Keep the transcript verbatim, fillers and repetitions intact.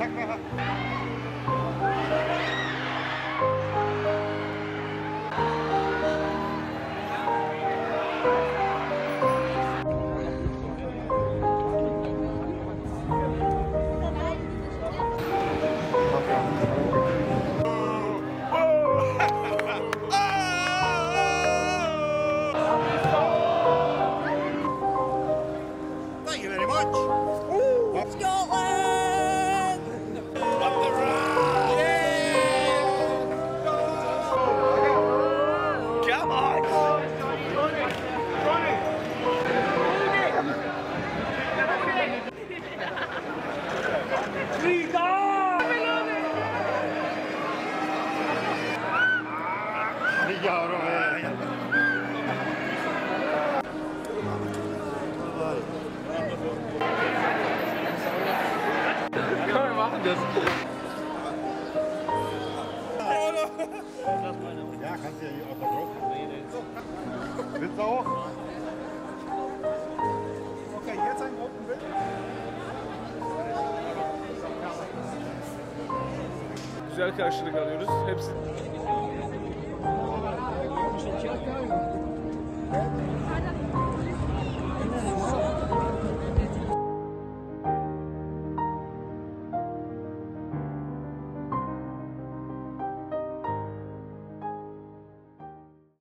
Thank you very much. Scotland! Up the road! Yeah! Come on! Yavrum be. Können wir machen das. Ja, kannst du ja hier auf der Gruppe. Willst du auch? Okay, jetzt ein Gruppenbild. Güzel karşılık alıyoruz. Hepsi. Hadi